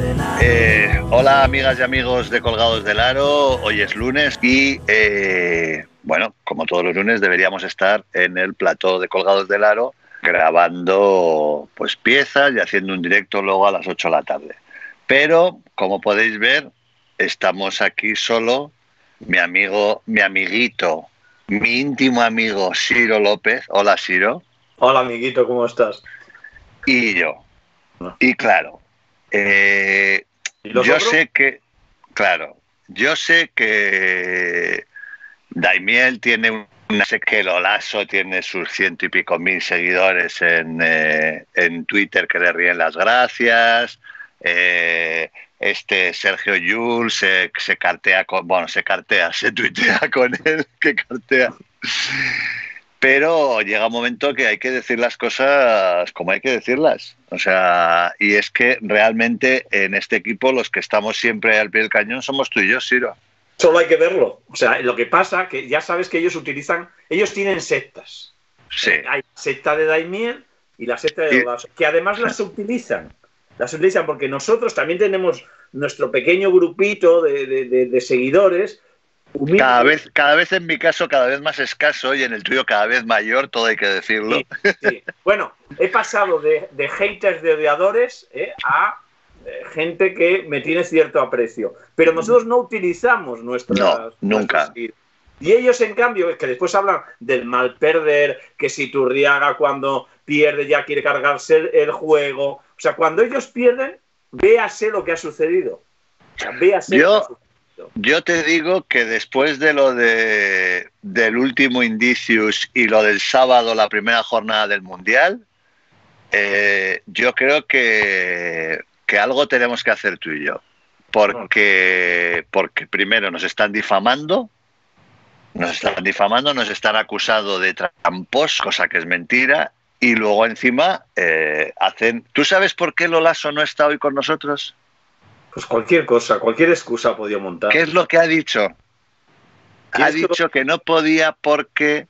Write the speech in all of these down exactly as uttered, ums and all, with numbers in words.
Eh, hola amigas y amigos de Colgados del Aro, hoy es lunes y eh, bueno, como todos los lunes deberíamos estar en el plató de Colgados del Aro grabando pues piezas y haciendo un directo luego a las ocho de la tarde. Pero como podéis ver, estamos aquí solo, mi amigo, mi amiguito, mi íntimo amigo Ciro López. Hola Ciro. Hola amiguito, ¿cómo estás? Y yo. Y claro, eh, yo otros? sé que, claro, yo sé que Daimiel tiene una, sé que Lolaso tiene sus ciento y pico mil seguidores en, eh, en Twitter que le ríen las gracias. Eh, este Sergio Llull se, se cartea con, bueno, se cartea, se tuitea con él, que cartea. Pero llega un momento que hay que decir las cosas como hay que decirlas. O sea, y es que realmente en este equipo los que estamos siempre al pie del cañón somos tú y yo, Ciro. Solo hay que verlo. O sea, lo que pasa que ya sabes que ellos utilizan, ellos tienen sectas. Sí. Eh, hay la secta de Daimiel y la secta de Lolaso, que además las utilizan. Las utilizan porque nosotros también tenemos nuestro pequeño grupito de, de, de, de seguidores. Humilde. Cada vez, cada vez en mi caso, cada vez más escaso y en el tuyo cada vez mayor, todo hay que decirlo. Sí, sí. Bueno, he pasado de, de haters, de odiadores, eh, a eh, gente que me tiene cierto aprecio. Pero nosotros no utilizamos nuestras... No, nunca. Nuestras... Y ellos, en cambio, que después hablan del mal perder, que si Turriaga cuando pierde ya quiere cargarse el juego. O sea, cuando ellos pierden, véase lo que ha sucedido. O sea, véase Yo... lo que ha sucedido. Yo te digo que después de lo de del último Indicius y lo del sábado, la primera jornada del Mundial, eh, yo creo que, que algo tenemos que hacer tú y yo. Porque, porque primero nos están difamando, nos están difamando, nos están acusando de trampos, cosa que es mentira, y luego encima eh, hacen... ¿Tú sabes por qué Lolaso no está hoy con nosotros? Pues cualquier cosa, cualquier excusa ha podido montar. ¿Qué es lo que ha dicho? Ha dicho que no podía porque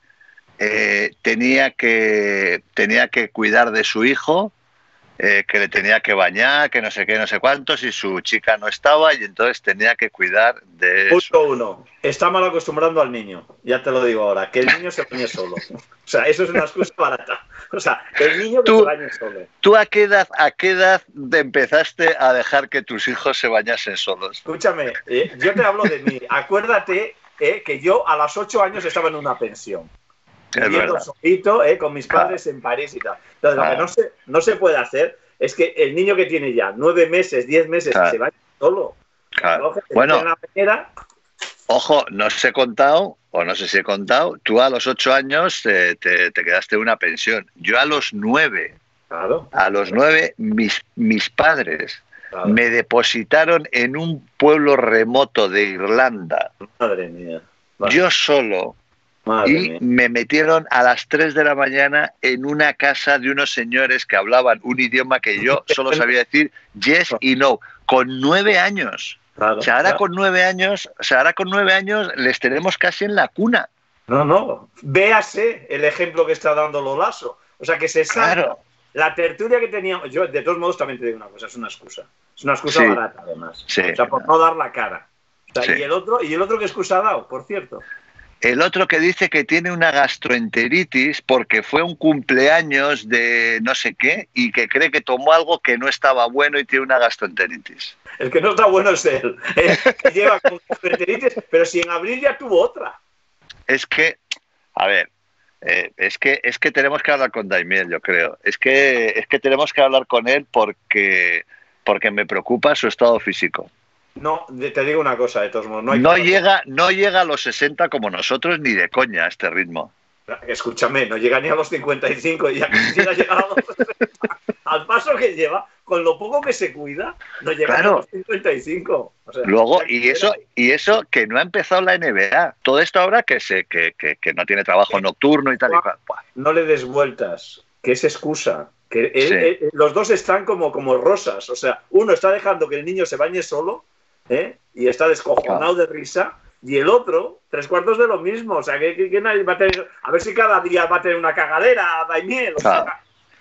eh, tenía que tenía que cuidar de su hijo, eh, que le tenía que bañar, que no sé qué, no sé cuántos, y su chica no estaba y entonces tenía que cuidar de... Punto su... uno. Está mal acostumbrando al niño. Ya te lo digo ahora, que el niño se bañe solo. O sea, eso es una excusa barata. O sea, el niño que ¿Tú, se bañe solo. ¿Tú a qué edad, a qué edad empezaste a dejar que tus hijos se bañasen solos? Escúchame, eh, yo te hablo de mí. Acuérdate eh, que yo a los ocho años estaba en una pensión. Viviendo solito, eh, con mis padres claro. en París y tal. Entonces, claro. lo que no se, no se puede hacer es que el niño que tiene ya nueve meses, diez meses, claro. se vaya solo. Claro. Bueno, la peñera... ojo, no os he contado, o no sé si he contado, tú a los ocho años eh, te, te quedaste en una pensión. Yo a los nueve, claro. a los nueve, mis, mis padres claro. me depositaron en un pueblo remoto de Irlanda. Madre mía. Vale. Yo solo. Madre y mía. me metieron a las tres de la mañana en una casa de unos señores que hablaban un idioma que yo solo sabía decir yes y no, con nueve años. Claro, o sea, ahora claro. con nueve años, o sea, ahora con nueve años les tenemos casi en la cuna. No, no. Véase el ejemplo que está dando Lolaso. O sea, que se sabe. Claro. La tertulia que teníamos. Yo, de todos modos, también te digo una cosa, es una excusa. Es una excusa sí. barata, además. Sí. O sea, por no dar la cara. O sea, sí. y el otro, y el otro qué excusa ha dado, por cierto. El otro que dice que tiene una gastroenteritis porque fue un cumpleaños de no sé qué y que cree que tomó algo que no estaba bueno y tiene una gastroenteritis. El que no está bueno es él, ¿eh? Que lleva con gastroenteritis, pero si en abril ya tuvo otra. Es que, a ver, eh, es que es que tenemos que hablar con Daimiel, yo creo. Es que es que tenemos que hablar con él porque porque me preocupa su estado físico. No, te digo una cosa, de todos modos. No, hay no, llega, no llega a los sesenta como nosotros ni de coña a este ritmo. Escúchame, no llega ni a los cincuenta y cinco y ya quisiera llegar a los sesenta. Al paso que lleva, con lo poco que se cuida, no llega claro. a los cincuenta y cinco. O sea, luego, y eso, y eso que no ha empezado la N B A. Todo esto ahora que, se, que, que, que no tiene trabajo nocturno y tal y cual. No le des vueltas, que es excusa. Que él, sí. él, los dos están como, como rosas. O sea, uno está dejando que el niño se bañe solo, ¿eh? Y está descojonado claro. de risa, y el otro, tres cuartos de lo mismo. O sea, que, que, que nadie va a tener. A ver si cada día va a tener una cagadera, Daimiel. O claro. sea,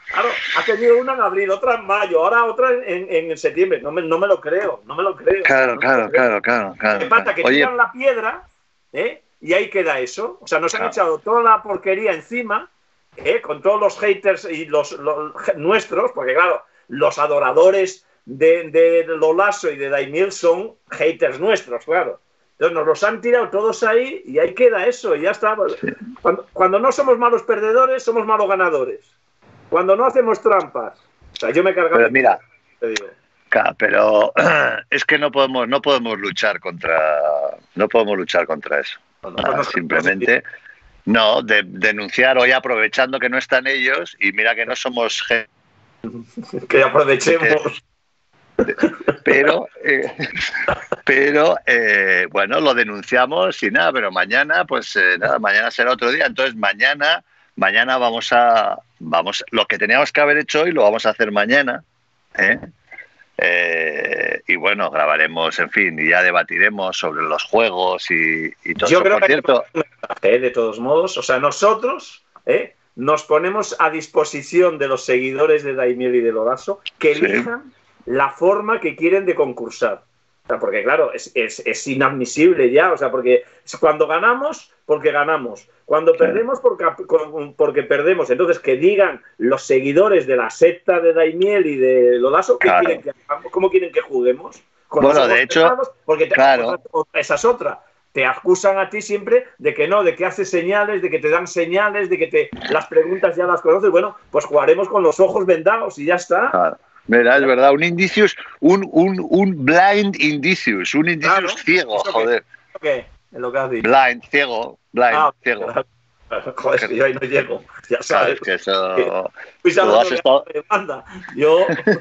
Claro, ha tenido una en abril, otra en mayo, ahora otra en, en septiembre. No me, no me lo creo, no me lo creo. Claro, no claro, claro, claro, claro. ¿Qué pasa? Que Oye, tiran la piedra, ¿eh? Y ahí queda eso. O sea, nos han claro. echado toda la porquería encima, ¿eh? Con todos los haters y los, los nuestros, porque claro, los adoradores de, de Lolaso y de Daimiel son haters nuestros, claro. Entonces nos los han tirado todos ahí y ahí queda eso y ya está. Sí. Cuando, cuando no somos malos perdedores, somos malos ganadores. Cuando no hacemos trampas. O sea, yo me he cargado. Pero mira, te digo. Claro, pero es que no podemos, no podemos luchar contra, no podemos luchar contra eso. No, no, Nada, no, simplemente, no, de, denunciar hoy aprovechando que no están ellos y mira que no somos gente. Que aprovechemos. Pero, eh, pero eh, bueno, lo denunciamos y nada, pero mañana, pues eh, nada, mañana será otro día. Entonces mañana, mañana vamos a, vamos, lo que teníamos que haber hecho hoy lo vamos a hacer mañana, ¿eh? Eh, y bueno, grabaremos, en fin, y ya debatiremos sobre los juegos y, y todo Yo eso. creo Por que cierto, hay un mensaje, ¿eh? De todos modos, o sea, nosotros ¿eh? nos ponemos a disposición de los seguidores de Daimiel y de Lolaso que sí. elijan la forma que quieren de concursar. O sea, porque claro, es, es, es inadmisible ya, o sea, porque cuando ganamos, porque ganamos. Cuando Claro. perdemos, porque, porque perdemos. Entonces, que digan los seguidores de la secta de Daimiel y de Lolaso, ¿qué Claro. quieren que hagamos? ¿Cómo quieren que juguemos? Con Bueno, los ojos de hecho, cerrados, porque te, claro. otra, otra, esa es otra. Te acusan a ti siempre de que no, de que haces señales, de que te dan señales, de que te las preguntas ya las conoces. Bueno, pues jugaremos con los ojos vendados y ya está. Claro. Mira, es verdad, un indicius, un, un, un blind indicius, un indicius Claro. ciego, ¿Eso joder. ¿Qué? Es lo que has dicho. Blind, ciego, blind, Ah, ciego. claro. Joder, es que yo ahí no llego. Ya Claro, sabes. es que eso... Fui tú has estado- de banda. Yo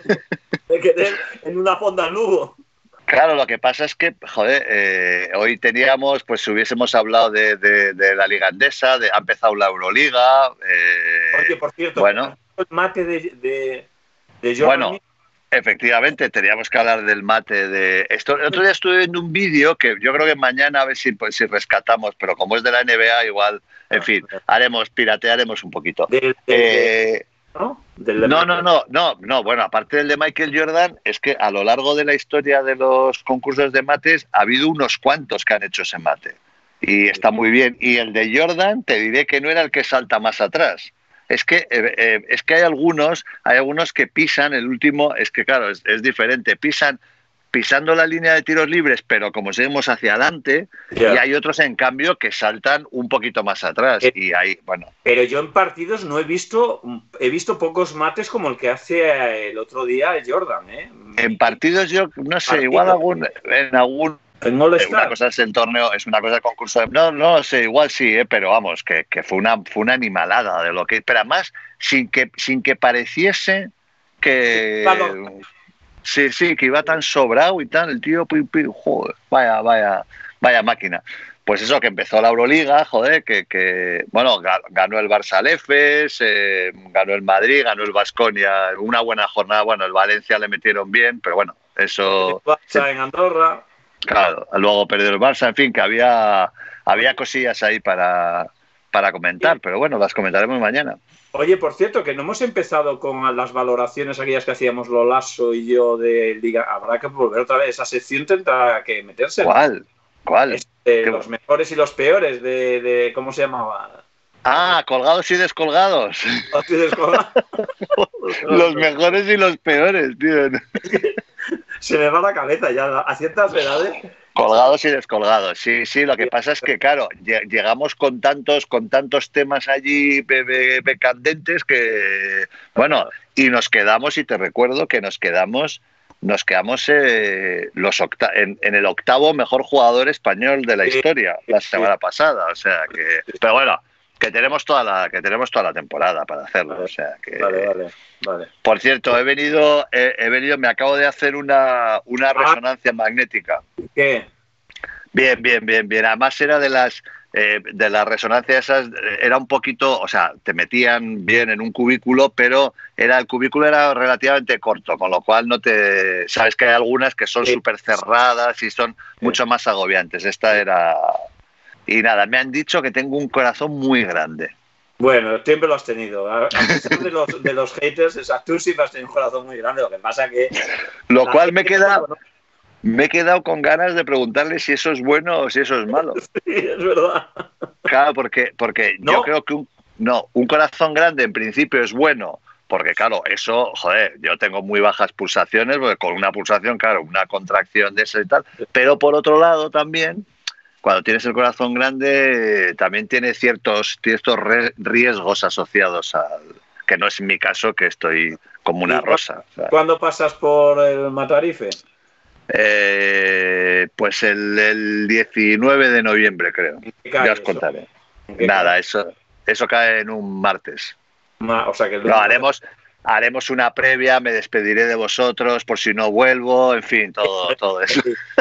me quedé en una fonda en Lugo. Claro, lo que pasa es que, joder, eh, hoy teníamos, pues si hubiésemos hablado de, de, de la Liga Endesa, de, ha empezado la Euroliga. Eh, Oye, por cierto, bueno, el mate de, de, de Jordan bueno, Mill. efectivamente, teníamos que hablar del mate de... Esto, el otro día estuve viendo un vídeo que yo creo que mañana a ver si, pues, si rescatamos, pero como es de la N B A, igual, en fin, haremos, piratearemos un poquito. Del, del, Eh, ¿no? Del, No, no, no, no, no. Bueno, aparte del de Michael Jordan, es que a lo largo de la historia de los concursos de mates ha habido unos cuantos que han hecho ese mate. Y está muy bien. Y el de Jordan, te diré que no era el que salta más atrás. Es que, eh, eh, es que hay algunos, hay algunos que pisan el último, es que claro, es, es diferente, pisan pisando la línea de tiros libres, pero como seguimos hacia adelante, Yeah. y hay otros, en cambio, que saltan un poquito más atrás. Eh, y hay, bueno, Pero yo en partidos no he visto, he visto pocos mates como el que hace el otro día Jordan, ¿eh? en partidos yo no sé, Partido. igual algún, en algún En All una Star. cosa es el torneo, es una cosa el concurso de... No, no sé, igual sí, ¿eh? Pero vamos, que, que fue una fue una animalada de lo que... Pero además, sin que, sin que pareciese que... Claro. Sí, sí, que iba tan sobrado y tal, el tío, pi, pi, joder, vaya, vaya, vaya máquina. Pues eso, que empezó la Euroliga, joder, que, que bueno, ganó el Barça al Efes, eh, ganó el Madrid, ganó el Baskonia, una buena jornada, bueno, el Valencia le metieron bien, pero bueno, eso... El Barça en Andorra. Claro, luego perdió el Barça, en fin, que había, había cosillas ahí para, para comentar, pero bueno, las comentaremos mañana. Oye, por cierto, que no hemos empezado con las valoraciones aquellas que hacíamos Lolaso y yo de Liga. Habrá que volver otra vez. Esa sección tendrá que meterse. ¿Cuál? ¿Cuál? Este, los mejores y los peores de, de ¿cómo se llamaba? Ah, colgados y descolgados. Los, descolgados. Los mejores y los peores, tío. Se me va la cabeza ya a ciertas edades. Colgados y descolgados, sí, sí, lo que pasa es que, claro, llegamos con tantos con tantos temas allí be, be, be candentes que, bueno, y nos quedamos, y te recuerdo que nos quedamos, nos quedamos eh, los octa en, en el octavo mejor jugador español de la historia la semana pasada, o sea que, pero bueno, que tenemos toda la que tenemos toda la temporada para hacerlo, vale, o sea que vale, vale, vale. Por cierto, he venido he, he venido me acabo de hacer una una resonancia magnética. ¿Qué? Bien, bien, bien, bien. Además era de las eh, de las resonancias esas, era un poquito, o sea, te metían bien en un cubículo, pero era el cubículo era relativamente corto, con lo cual no te sabes que hay algunas que son súper cerradas y son mucho más agobiantes. Esta era... Y nada, me han dicho que tengo un corazón muy grande. Bueno, siempre lo has tenido. A, a pesar de los, de los haters, o sea, tú siempre has tenido un corazón muy grande. Lo que pasa que... Lo cual me queda... Me he quedado con ganas de preguntarle si eso es bueno o si eso es malo. Sí, es verdad. Claro, porque, porque ¿no? Yo creo que un, no, un corazón grande en principio es bueno, porque claro, eso, joder, yo tengo muy bajas pulsaciones, porque con una pulsación, claro, una contracción de eso y tal, pero por otro lado también, cuando tienes el corazón grande, también tiene ciertos, ciertos riesgos asociados al... que no es mi caso, que estoy como una rosa. O sea. ¿Cuándo pasas por el Matarife? Eh, pues el, el diecinueve de noviembre, creo. Ya os contaré. Nada, eso, eso cae en un martes. Ma, o sea que el no, haremos, haremos una previa, me despediré de vosotros por si no vuelvo, en fin, todo, todo eso.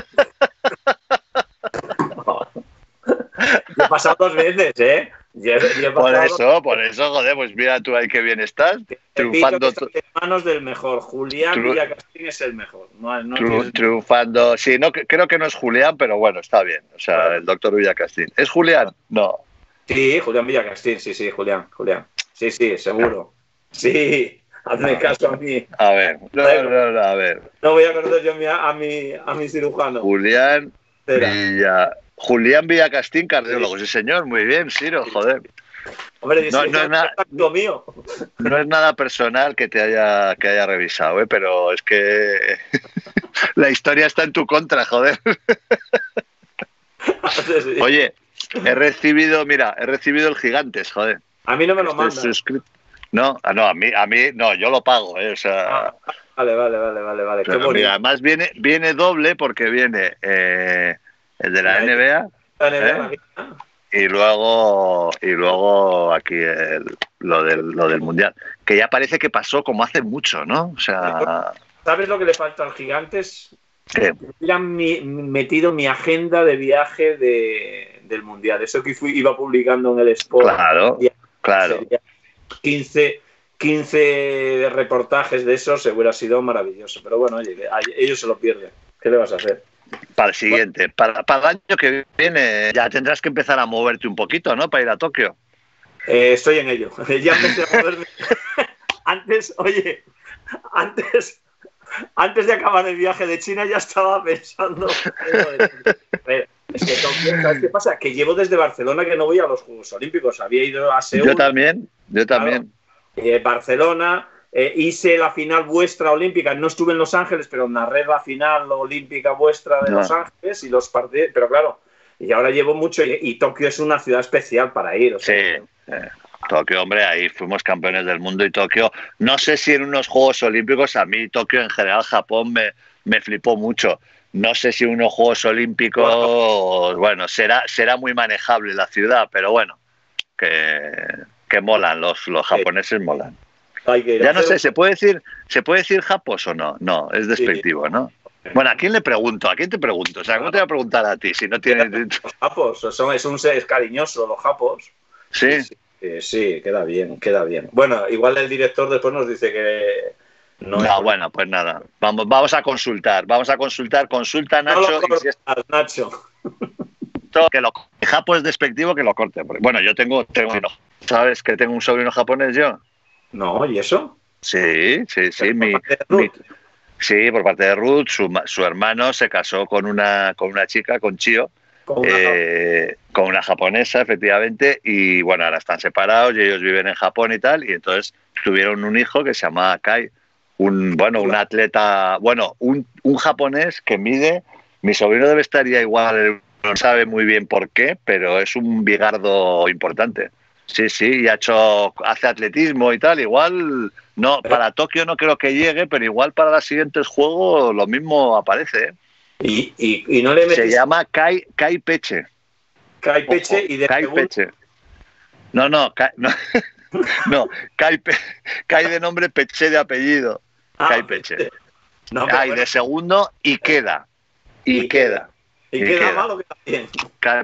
Yo he pasado dos veces, ¿eh? Yo, yo he por eso, por eso, joder, pues mira tú ahí qué bien estás. Triunfando. En manos del mejor. Julián Tru Villacastín es el mejor. No, no Tru tienes... Triunfando. Sí, no, creo que no es Julián, pero bueno, está bien. O sea, bueno. El doctor Villacastín. ¿Es Julián? No. Sí, Julián Villacastín, sí, sí, Julián, Julián. Sí, sí, seguro. Sí, hazme caso a mí. A ver, no, no, no, a ver. No voy a conocer yo a mi, a mi, a mi cirujano. Julián Villa... Julián Villacastín, cardiólogo, sí. sí señor, muy bien, Ciro, joder. Hombre, no, no, es nada, mío. no es nada personal que te haya, que haya revisado, ¿eh? Pero es que la historia está en tu contra, joder. Sí. Oye, he recibido, mira, he recibido el Gigantes, joder. A mí no me lo mandan. No, no, a mí, a mí, no, yo lo pago, ¿eh? O sea... Ah, vale, vale, vale, vale, vale. Qué bonito. Mira, además viene, viene doble porque viene... Eh, el de la N B A, la N B A ¿eh? y luego y luego aquí el, lo del lo del mundial, que ya parece que pasó como hace mucho, ¿no? O sea, ¿sabes lo que le falta al Gigantes? ¿Qué? Hubieran mi, metido mi agenda de viaje de, del mundial, eso que fui, iba publicando en el Sport. Claro, día, claro. quince, quince reportajes de eso, se hubiera sido maravilloso, pero bueno, oye, ellos se lo pierden. ¿Qué le vas a hacer? Para el siguiente, para, para el año que viene ya tendrás que empezar a moverte un poquito, ¿no? Para ir a Tokio. Eh, estoy en ello. Ya empecé a moverme. Antes, oye, antes, antes de acabar el viaje de China ya estaba pensando. Es que Tokio, ¿sabes qué pasa? Que llevo desde Barcelona que no voy a los Juegos Olímpicos. Había ido a Seúl. Yo también, yo también. Claro, eh, Barcelona. Eh, hice la final vuestra olímpica, no estuve en Los Ángeles, pero narré la final olímpica vuestra de no. Los Ángeles y los partidos, pero claro, y ahora llevo mucho, y, y Tokio es una ciudad especial para ir. O sea, sí, eh, Tokio, hombre, ahí fuimos campeones del mundo y Tokio, no sé si en unos Juegos Olímpicos, a mí Tokio en general, Japón me, me flipó mucho. No sé si unos Juegos Olímpicos, bueno, bueno será, será muy manejable la ciudad, pero bueno, que, que molan, los, los japoneses sí. molan. Ya no sé, ¿se puede decir ¿se puede decir japos o no? No, es despectivo, ¿no? Bueno, ¿a quién le pregunto? ¿A quién te pregunto? O sea, ¿cómo te voy a preguntar a ti si no tienes...? Los japos, son, es un ser cariñoso, los japos. ¿Sí? Sí, sí, sí, queda bien, queda bien. Bueno, igual el director después nos dice que... No, no bueno, pues nada, vamos, vamos a consultar, vamos a consultar, consulta Nacho. No lo cortas, y si es... Nacho. Que lo japo es despectivo, que lo corte. Bueno, yo tengo, tengo, ¿sabes que tengo un sobrino japonés yo? No, ¿y eso? Sí, sí, sí. Mi, mi, sí, por parte de Ruth, su, su hermano se casó con una, con una chica, con Chio, con una, eh, con una japonesa, efectivamente, y bueno, ahora están separados y ellos viven en Japón y tal, y entonces tuvieron un hijo que se llama Kai, un, bueno, un atleta, bueno, un, un japonés que mide, mi sobrino debe estar ya igual, no sabe muy bien por qué, pero es un bigardo importante. Sí, sí, y ha hecho, hace atletismo y tal, igual, no, para Tokio no creo que llegue, pero igual para los siguientes juegos lo mismo aparece, ¿eh? Y, y, y no le metes... Se llama Kai, Kai Peche. Kai Peche Ojo, y de Kai segundo... Peche. No, no, Kai, no, no Kai, Pe, Kai de nombre, Peche de apellido. Ah, Kai Peche. No, Kai bueno. de segundo y queda. Y, y queda. Y, y queda, queda mal o queda bien. Kai,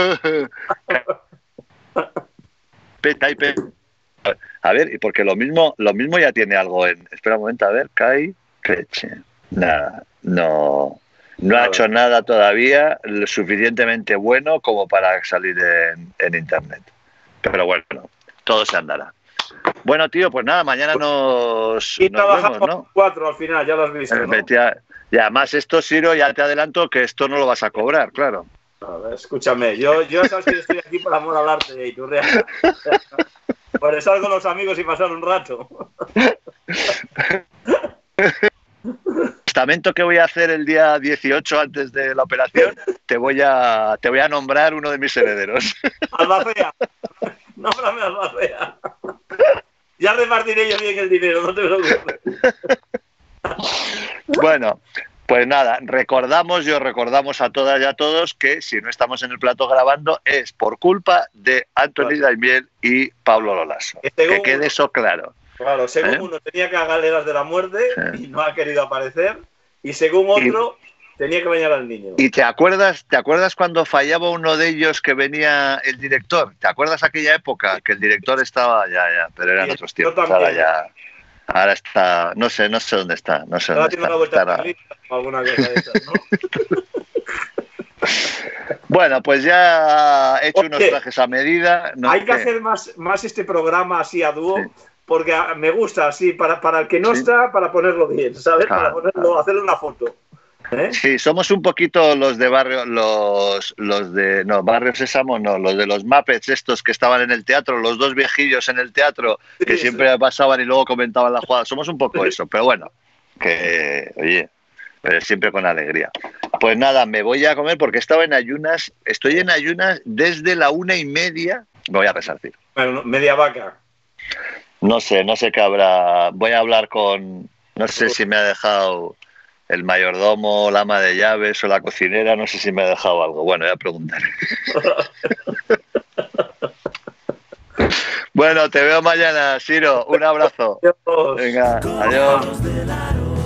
Kai Peche. A ver, y porque lo mismo, lo mismo ya tiene algo en. Espera un momento, a ver, Kai Peche. Nada, no. No ha hecho nada todavía lo suficientemente bueno como para salir en, en internet. Pero bueno, todo se andará. Bueno, tío, pues nada, mañana nos, y nos vemos, ¿no? Cuatro al final, ya lo has visto, ¿no? Y además esto, Siro, ya te adelanto que esto no lo vas a cobrar, claro. A ver, escúchame, yo, yo sabes que estoy aquí por amor al arte de Iturriaga. Por estar con los amigos y pasar un rato. Testamento que voy a hacer el día dieciocho antes de la operación, te voy a te voy a nombrar uno de mis herederos. Albacea. Nómbrame Albacea. Ya repartiré yo bien el dinero, no te preocupes. Bueno, pues nada, recordamos, yo recordamos a todas y a todos que si no estamos en el plato grabando es por culpa de Antoni Daimiel y Pablo Lolaso. Que, que quede eso claro. Claro, según ¿Eh? uno tenía que hacer galeras de la muerte ¿Eh? y no ha querido aparecer, y según otro y, tenía que bañar al niño. ¿Y te acuerdas, te acuerdas cuando fallaba uno de ellos que venía el director? ¿Te acuerdas aquella época que el director estaba ya, ya, pero eran sí, otros tiempos? Ahora ya, ahora está, no sé, no sé dónde está, no sé ahora dónde tiene está. Una vuelta Estará... de o alguna cosa de esas, ¿no? Bueno, pues ya he hecho Oye, unos trajes a medida. ¿no? Hay que ¿Qué? hacer más, más este programa así a dúo. Sí. Porque me gusta así, para, para el que no sí. está, para ponerlo bien, ¿sabes? Ah, para ponerlo, ah. hacerle una foto. ¿Eh? Sí, somos un poquito los de barrio, los, los de, no, Barrio Sésamo, no, los de los Muppets estos que estaban en el teatro, los dos viejillos en el teatro, que sí, siempre sí. pasaban y luego comentaban la jugada. Somos un poco eso, pero bueno, que, oye, pero siempre con alegría. Pues nada, me voy a comer porque estaba en ayunas, estoy en ayunas desde la una y media, me voy a resarcir. Bueno, media vaca. No sé, no sé qué habrá. Voy a hablar con... No sé si me ha dejado el mayordomo, la ama de llaves o la cocinera. No sé si me ha dejado algo. Bueno, ya preguntaré. Bueno, te veo mañana, Siro. Un abrazo. Venga, adiós.